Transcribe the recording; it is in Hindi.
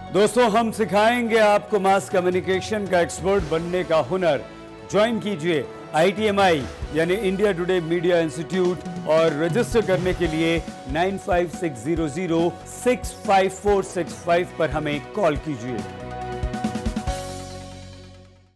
दोस्तों, हम सिखाएंगे आपको मास कम्युनिकेशन का एक्सपर्ट बनने का हुनर। ज्वाइन कीजिए ITMI यानी इंडिया टुडे मीडिया इंस्टीट्यूट और रजिस्टर करने के लिए 9560065465 पर हमें कॉल कीजिए।